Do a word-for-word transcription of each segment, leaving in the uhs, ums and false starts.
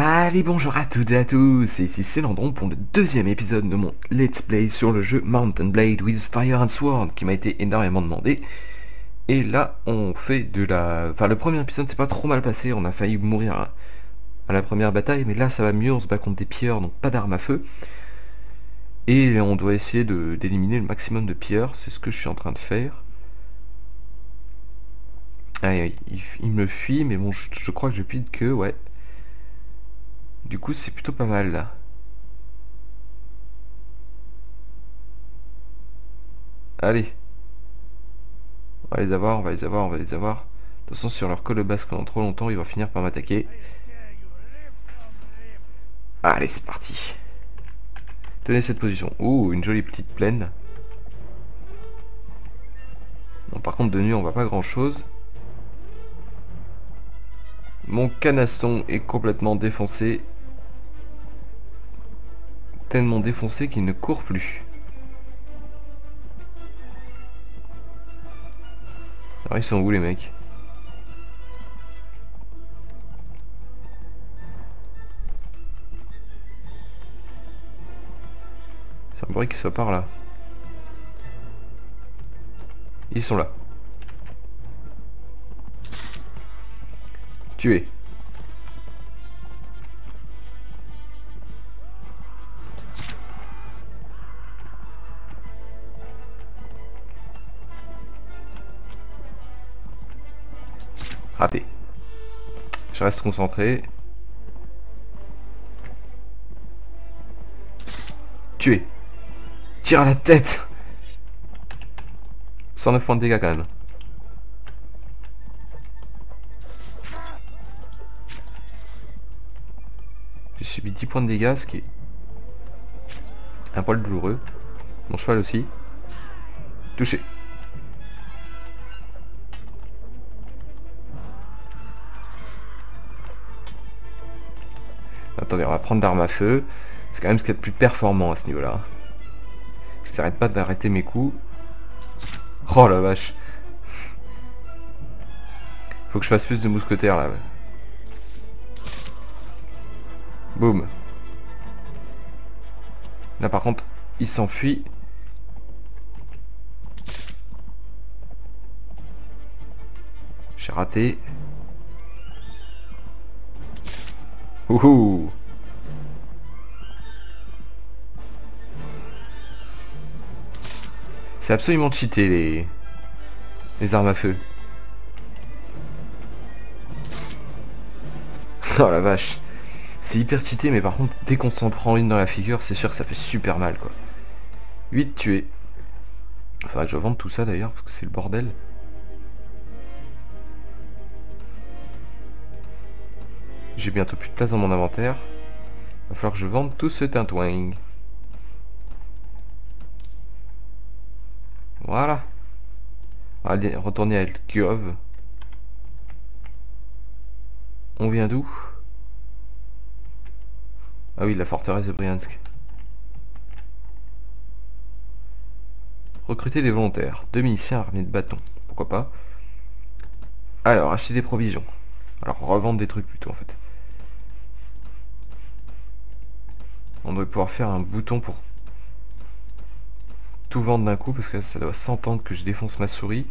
Allez, bonjour à toutes et à tous, et ici c'est Landron pour le deuxième épisode de mon Let's Play sur le jeu Mount and Blade with Fire and Sword, qui m'a été énormément demandé. Et là, on fait de la... Enfin, le premier épisode s'est pas trop mal passé, on a failli mourir à, à la première bataille, mais là ça va mieux, on se bat contre des pilleurs, donc pas d'armes à feu. Et on doit essayer de d'éliminer le maximum de pilleurs, c'est ce que je suis en train de faire. Ah, il, il me fuit, mais bon, je, je crois que je pile que, ouais. Du coup, c'est plutôt pas mal, là. Allez. On va les avoir, on va les avoir, on va les avoir. De toute façon, si on leur colle le basque pendant trop longtemps, ils vont finir par m'attaquer. Allez, c'est parti. Tenez cette position. Ouh, une jolie petite plaine. Bon, par contre, de nuit, on voit pas grand-chose. Mon canasson est complètement défoncé. Tellement défoncé qu'il ne court plus. Alors ils sont où les mecs? Ça me paraît qu'ils soient par là. Ils sont là. Tué. Raté. Je reste concentré. Tué. Tire à la tête. cent neuf points de dégâts quand même. J'ai subi dix points de dégâts, ce qui est un poil douloureux. Mon cheval aussi. Touché. Attendez, on va prendre l'arme à feu. C'est quand même ce qu'il y a de plus performant à ce niveau-là. Ça s'arrête pas d'arrêter mes coups. Oh la vache. Faut que je fasse plus de mousquetaires là. Boum. Là par contre, il s'enfuit. J'ai raté. Ouhou. C'est absolument cheaté les... les armes à feu. Oh la vache. C'est hyper cheaté, mais par contre, dès qu'on s'en prend une dans la figure, c'est sûr que ça fait super mal quoi. huit tués. Faudrait que je vende tout ça d'ailleurs, parce que c'est le bordel. J'ai bientôt plus de place dans mon inventaire. Va falloir que je vende tout ce tintouin. Voilà. Allez, retourner à Elkiov. On vient d'où? Ah oui, la forteresse de Briansk. Recruter des volontaires. Deux miliciens armés de bâtons. Pourquoi pas. Alors, acheter des provisions. Alors, revendre des trucs plutôt en fait. On devrait pouvoir faire un bouton pour tout vendre d'un coup, parce que ça doit s'entendre que je défonce ma souris.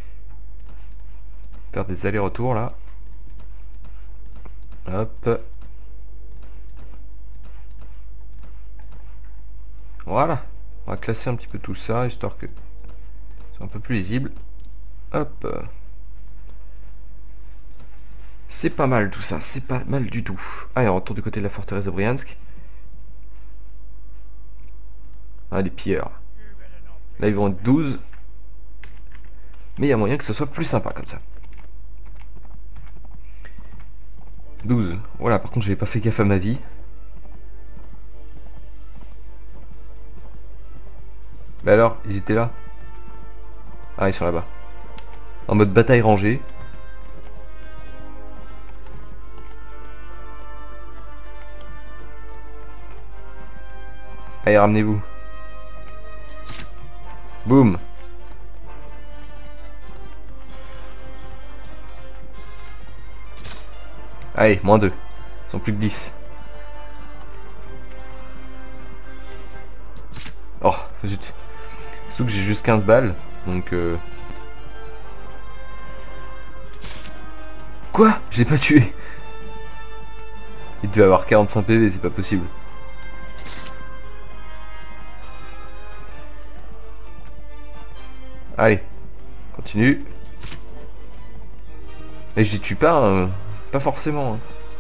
Faire des allers-retours là. Hop. Voilà. On va classer un petit peu tout ça, histoire que c'est un peu plus lisible. Hop. C'est pas mal tout ça, c'est pas mal du tout. Allez, on retourne du côté de la forteresse de Briansk. Ah, les pilleurs. Là, ils vont être douze. Mais il y a moyen que ce soit plus sympa comme ça. douze. Voilà, par contre, je n'ai pas fait gaffe à ma vie. Bah alors, ils étaient là. Ah, ils sont là-bas. En mode bataille rangée. Allez, ramenez-vous. Boum. Allez, moins deux. Ils sont plus que dix. Zut. Surtout que j'ai juste quinze balles, donc euh... Quoi? Je l'ai pas tué. Il devait avoir quarante-cinq P V, c'est pas possible. Allez, continue. Et j'y tue pas, hein. Pas forcément. Hein.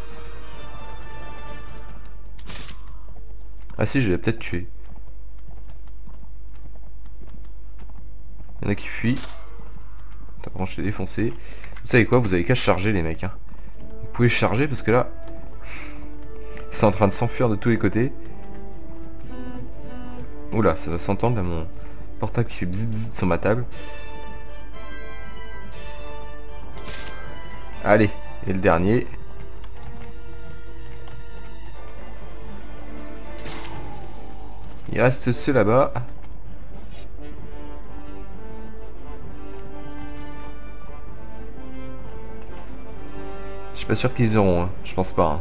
Ah si, je l'ai peut-être tué. Il y en a qui fuient. Attends, je t'ai défoncé. Vous savez quoi? Vous avez qu'à charger les mecs. Hein. Vous pouvez charger parce que là... c'est en train de s'enfuir de tous les côtés. Oula, ça va s'entendre à mon portable qui fait bzz bzz sur ma table. Allez, et le dernier. Il reste ceux là-bas. Je suis pas sûr qu'ils auront, hein. Je pense pas. Hein.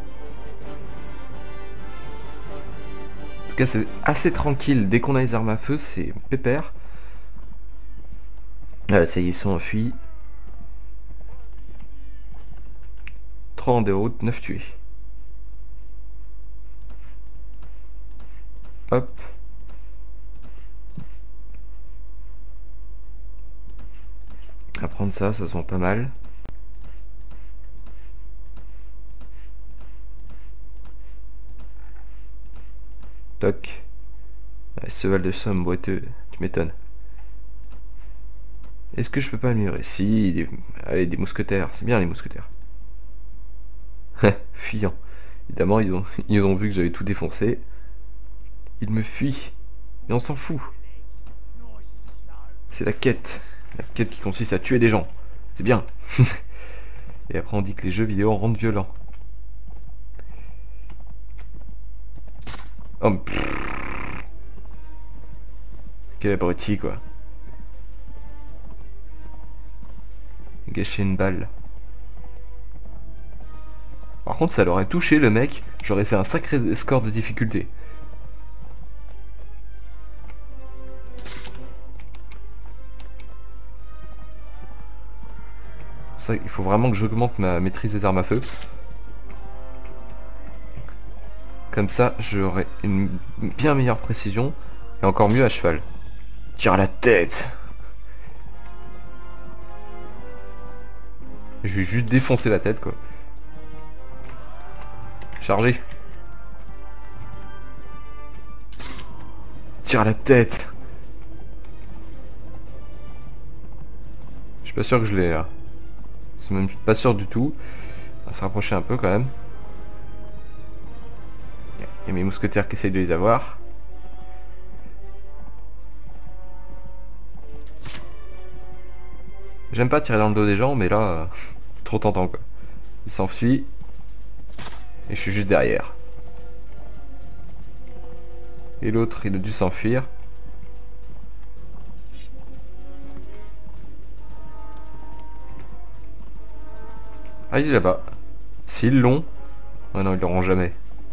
En tout cas, c'est assez tranquille. Dès qu'on a les armes à feu, c'est pépère. Ah, ça y est, ils sont enfuis. trois en déroute, neuf tués. Hop. On va prendre ça, ça se vend pas mal. Toc. Ouais, cheval de somme boiteux, tu m'étonnes. Est-ce que je peux pas améliorer? Si, des... allez, des mousquetaires, c'est bien les mousquetaires. Fuyant. Évidemment, ils ont, ils ont vu que j'avais tout défoncé. Ils me fuient. Et on s'en fout. C'est la quête. La quête qui consiste à tuer des gens. C'est bien. Et après on dit que les jeux vidéo rendent violents. Oh, pff. Quel abruti quoi. Gâcher une balle. Par contre ça l'aurait touché le mec, j'aurais fait un sacré score de difficulté. Ça, il faut vraiment que j'augmente ma maîtrise des armes à feu. Comme ça j'aurai une bien meilleure précision et encore mieux à cheval. Tire à la tête. Je vais juste défoncer la tête quoi. Chargé. Tire à la tête. Je suis pas sûr que je l'ai là. C'est même pas sûr du tout. On va se rapprocher un peu quand même. Il y a mes mousquetaires qui essayent de les avoir. J'aime pas tirer dans le dos des gens, mais là, euh, c'est trop tentant quoi. Il s'enfuit. Et je suis juste derrière. Et l'autre, il a dû s'enfuir. Ah, il est là-bas. S'ils l'ont... Oh non, ils l'auront jamais.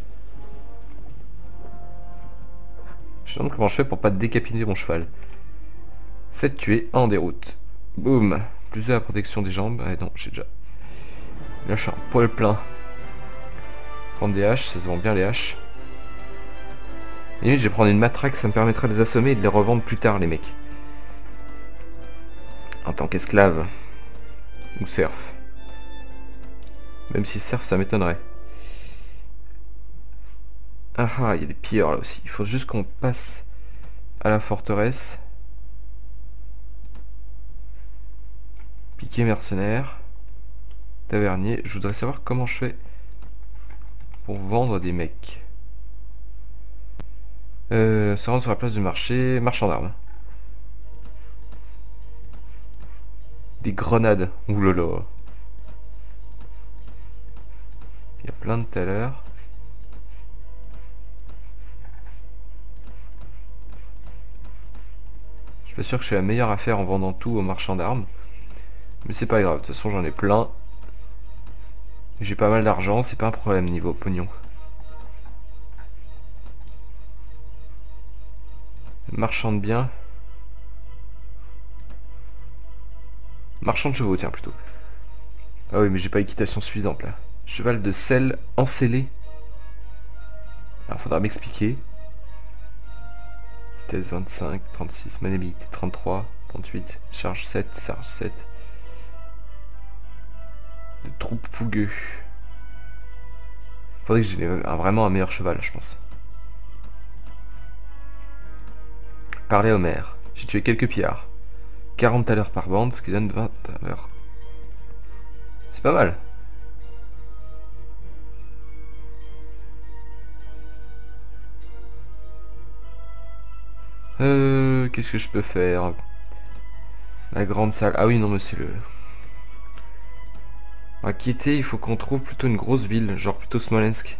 Je me demande comment je fais pour pas décapiter mon cheval. sept tués, un en déroute. Boum. Plus de la protection des jambes. Ah non, j'ai déjà... Là, je suis un poil plein. Prendre des haches, ça se vend bien les haches. Limite, je vais prendre une matraque, ça me permettra de les assommer et de les revendre plus tard, les mecs. En tant qu'esclave. Ou serf. Même si serf, ça m'étonnerait. Ah ah, il y a des pilleurs là aussi. Il faut juste qu'on passe à la forteresse. Piquet mercenaire. Tavernier. Je voudrais savoir comment je fais pour vendre des mecs. Euh, se rendre sur la place du marché. Marchand d'armes. Des grenades. Oulala. Il y a plein de tout à l'heure. Je suis pas sûr que je suis la meilleure affaire en vendant tout aux marchands d'armes. Mais c'est pas grave, de toute façon j'en ai plein. J'ai pas mal d'argent, c'est pas un problème niveau pognon. Marchand de biens. Marchand de chevaux, tiens, plutôt. Ah oui, mais j'ai pas équitation suffisante, là. Cheval de sel encellé. Alors, faudra m'expliquer. Vitesse vingt-cinq, trente-six, maniabilité trente-trois, trente-huit, charge sept, charge sept. De troupes fougueux. Faudrait que j'ai un, vraiment un meilleur cheval, je pense. Parler au maire. J'ai tué quelques pillards. quarante à l'heure par bande, ce qui donne vingt à l'heure. C'est pas mal. Euh, qu'est-ce que je peux faire? La grande salle. Ah oui, non, mais c'est le... À quitter, il faut qu'on trouve plutôt une grosse ville, genre plutôt Smolensk.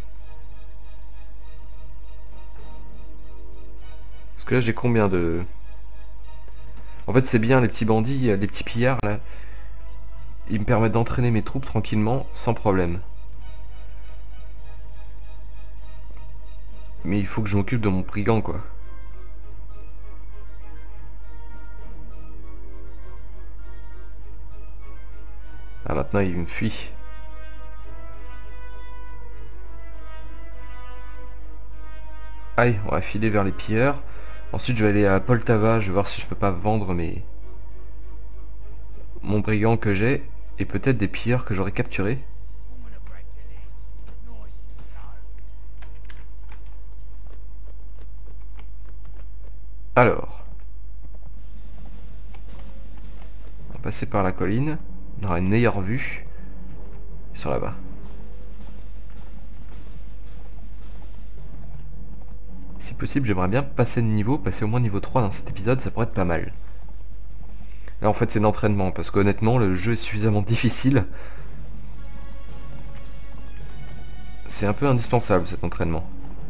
Parce que là, j'ai combien de... En fait, c'est bien, les petits bandits, les petits pillards, là. Ils me permettent d'entraîner mes troupes tranquillement, sans problème. Mais il faut que je m'occupe de mon brigand, quoi. Ah, maintenant, il me fuit. Aïe, on va filer vers les pilleurs. Ensuite, je vais aller à Poltava, je vais voir si je peux pas vendre mes... mon brigand que j'ai, et peut-être des pilleurs que j'aurais capturés. Alors... on va passer par la colline. On aura une meilleure vue. Ils sont là-bas. Si possible, j'aimerais bien passer de niveau, passer au moins niveau trois dans cet épisode, ça pourrait être pas mal. Là en fait c'est l'entraînement, parce qu'honnêtement le jeu est suffisamment difficile. C'est un peu indispensable cet entraînement.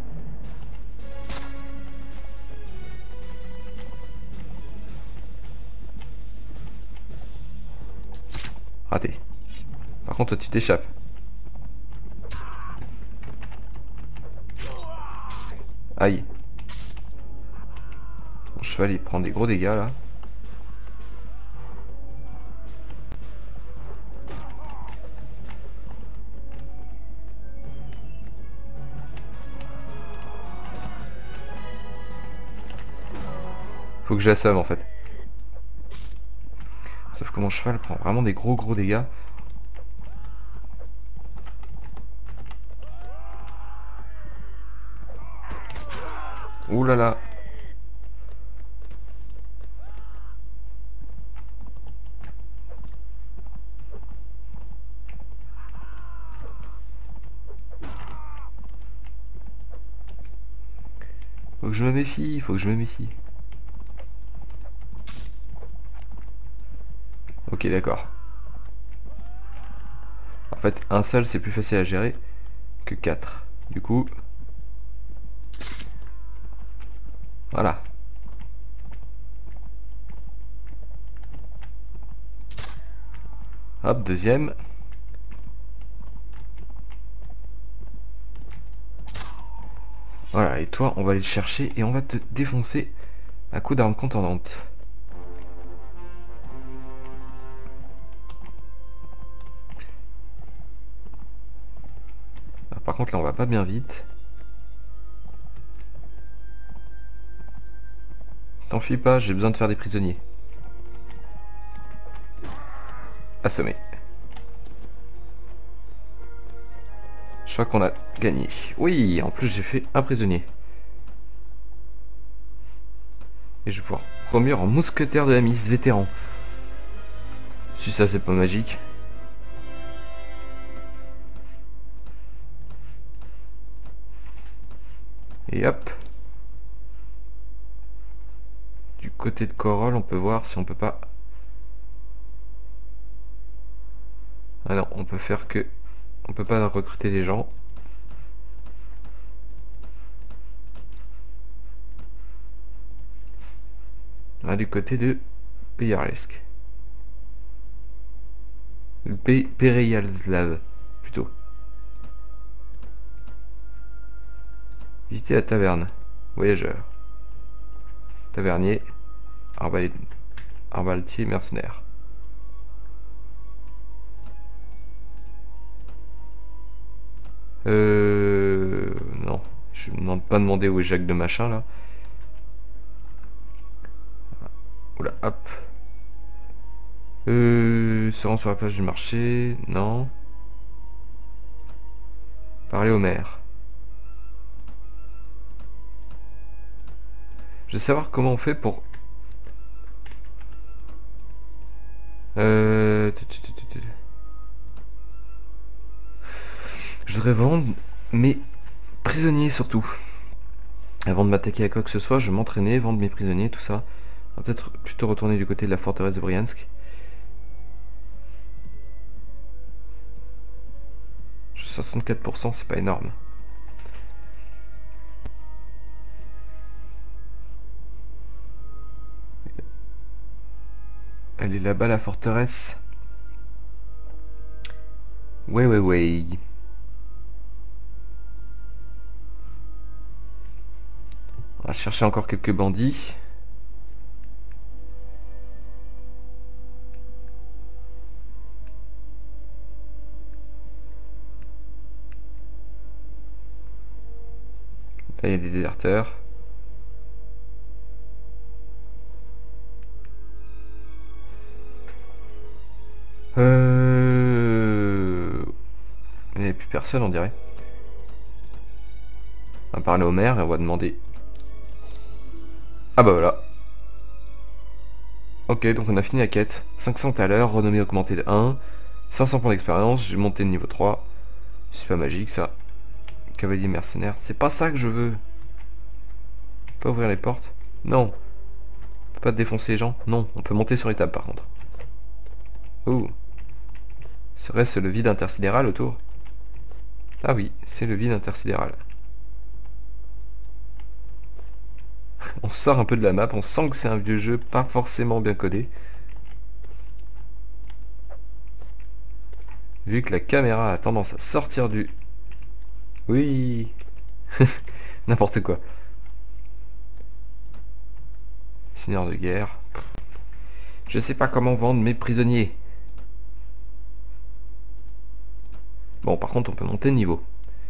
Raté. Par contre toi tu t'échappes. Aïe. Mon cheval il prend des gros dégâts là. Faut que j'assomme en fait. Sauf que mon cheval prend vraiment des gros gros dégâts. Ouh là là. Faut que je me méfie, faut que je me méfie. Ok, d'accord. En fait, un seul c'est plus facile à gérer que quatre. Du coup... voilà. Hop, deuxième. Voilà, et toi, on va aller le chercher et on va te défoncer à coups d'armes contendantes. Alors, par contre, là, on va pas bien vite. T'enfuis pas, j'ai besoin de faire des prisonniers. Assommé. Je crois qu'on a gagné. Oui, en plus j'ai fait un prisonnier. Et je vais pouvoir promuire en mousquetaire de la milice vétéran. Si ça c'est pas magique. Et hop. Du côté de Corolle, on peut voir si on peut pas... ah non, on peut faire que... on peut pas recruter des gens. Ah, du côté de Peyarlesk. Perejalslav, plutôt. Visiter la taverne. Voyageur. Tavernier. Arbalé... Arbaletier, mercenaire. Euh... Non. Je ne demande pas demander où est Jacques de machin là. Oula, hop. Euh... Se rend sur la plage du marché. Non. Parler au maire. Je veux savoir comment on fait pour... Euh... Je voudrais vendre mes prisonniers surtout. Avant de m'attaquer à quoi que ce soit, je vais m'entraîner, vendre mes prisonniers, tout ça. On va peut-être plutôt retourner du côté de la forteresse de Briansk. soixante-quatre pour cent, c'est pas énorme. Elle est là-bas la forteresse. Ouais ouais ouais. On va chercher encore quelques bandits. Là il y a des déserteurs. Euh... Il n'y a plus personne on dirait. On va parler au maire et on va demander. Ah bah voilà. Ok, donc on a fini la quête. cinq cents à l'heure, renommée augmentée de un. cinq cents points d'expérience, j'ai monté de niveau trois. C'est pas magique ça. Cavalier mercenaire, c'est pas ça que je veux. Pas ouvrir les portes. Non. On peut pas défoncer les gens. Non, on peut monter sur les tables par contre. Ouh. Serait-ce le vide intersidéral autour? Ah oui, c'est le vide intersidéral. On sort un peu de la map, on sent que c'est un vieux jeu, pas forcément bien codé. Vu que la caméra a tendance à sortir du... Oui. N'importe quoi. Seigneur de guerre. Je sais pas comment vendre mes prisonniers. Bon, par contre, on peut monter de niveau.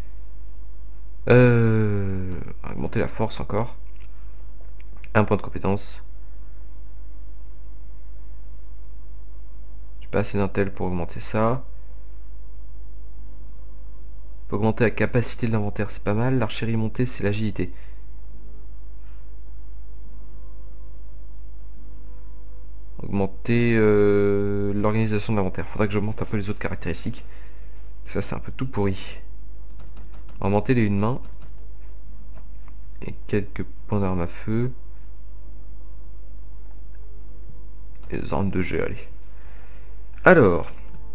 Euh... Augmenter la force encore. Un point de compétence. J'ai pas assez d'intel pour augmenter ça. On peut augmenter la capacité de l'inventaire, c'est pas mal. L'archerie montée, c'est l'agilité. Augmenter euh, l'organisation de l'inventaire. Faudrait que j'augmente un peu les autres caractéristiques. Ça, c'est un peu tout pourri. Augmenter les une main. Et quelques points d'armes à feu. Et des armes de jet, allez. Alors.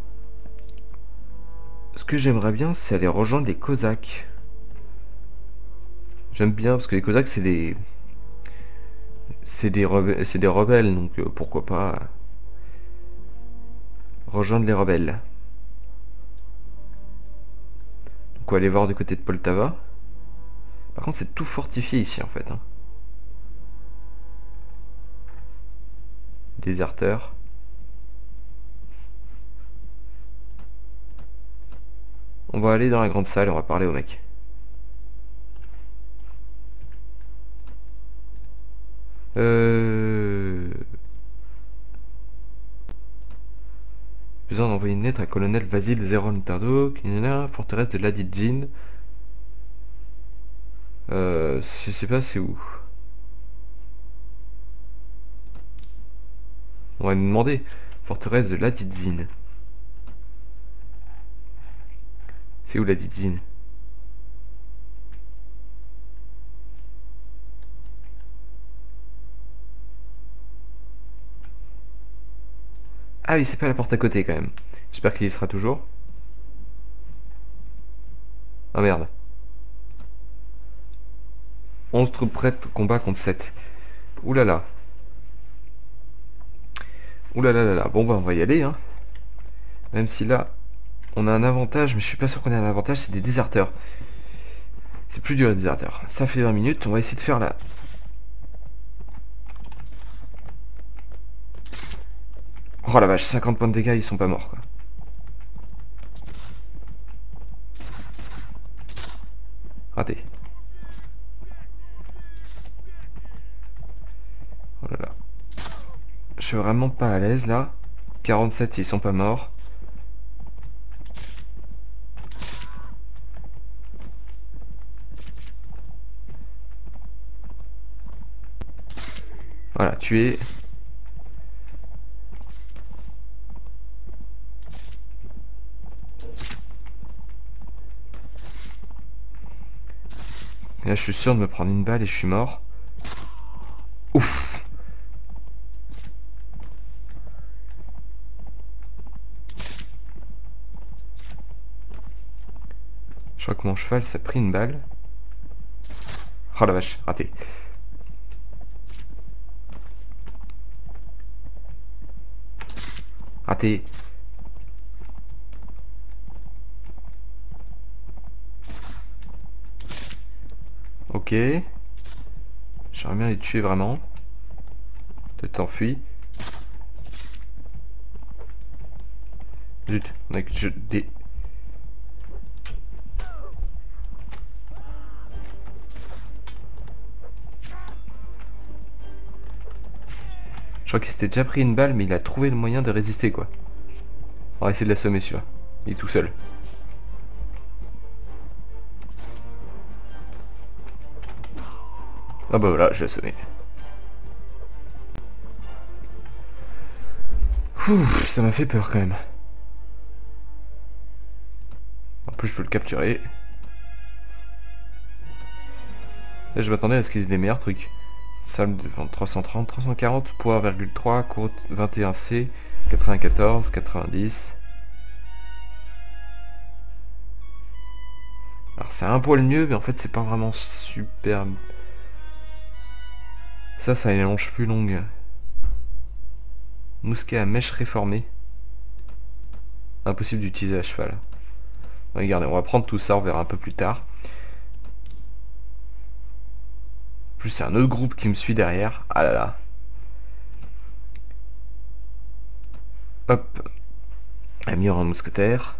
Ce que j'aimerais bien, c'est aller rejoindre les Cosaques. J'aime bien, parce que les Cosaques, c'est des... C'est des, rebelles, c'est des rebelles, donc euh, pourquoi pas rejoindre les rebelles. Donc on va aller voir du côté de Poltava. Par contre c'est tout fortifié ici en fait. Hein. Déserteur. On va aller dans la grande salle et on va parler au mec. Euh... Besoin d'envoyer une lettre à colonel Vasil Zeron Tardo, forteresse de Ladidzin. Euh, je sais pas c'est où. On va nous demander. Forteresse de Ladidzin. C'est où Ladidzin? Ah oui, c'est pas la porte à côté quand même. J'espère qu'il y sera toujours. Ah merde. onze troupes prêtes, combat contre sept. Oulala. Oulala là là. Bon bah on va y aller hein. Même si là, on a un avantage, mais je suis pas sûr qu'on ait un avantage, c'est des déserteurs. C'est plus dur les déserteurs. Ça fait vingt minutes, on va essayer de faire la... Oh la vache, cinquante points de dégâts, ils sont pas morts quoi. Raté. Oh là là. Je suis vraiment pas à l'aise là. quarante-sept, ils sont pas morts. Voilà, tué. Et là, je suis sûr de me prendre une balle et je suis mort. Ouf. Je crois que mon cheval, ça a pris une balle. Oh la vache, raté. Raté. Ok. J'aimerais bien les tuer vraiment. Tu t'enfuis. Zut, on a que je... des... Je crois qu'il s'était déjà pris une balle, mais il a trouvé le moyen de résister, quoi. On va essayer de l'assommer, celui-là. Il est tout seul. Ah bah voilà, je l'ai assommé. Ouf, ça m'a fait peur, quand même. En plus, je peux le capturer. Là, je m'attendais à ce qu'ils aient des meilleurs trucs. Salle de trois cent trente, trois cent quarante, poids virgule trois, courte vingt et un C, quatre-vingt-quatorze, quatre-vingt-dix. Alors c'est un poil mieux, mais en fait c'est pas vraiment super. Ça, ça a une longe plus longue. Mousquet à mèche réformée. Impossible d'utiliser à cheval. Regardez, on va prendre tout ça, on verra un peu plus tard. Plus c'est un autre groupe qui me suit derrière. Ah là là. Hop. Améliorer un mousquetaire.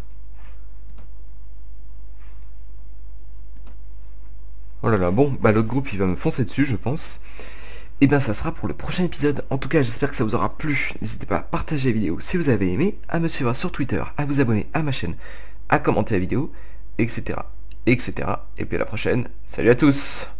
Oh là là, bon, bah l'autre groupe il va me foncer dessus je pense. Et bien ça sera pour le prochain épisode. En tout cas j'espère que ça vous aura plu. N'hésitez pas à partager la vidéo si vous avez aimé, à me suivre sur Twitter, à vous abonner à ma chaîne, à commenter la vidéo, et cetera. et cetera. Et puis à la prochaine. Salut à tous!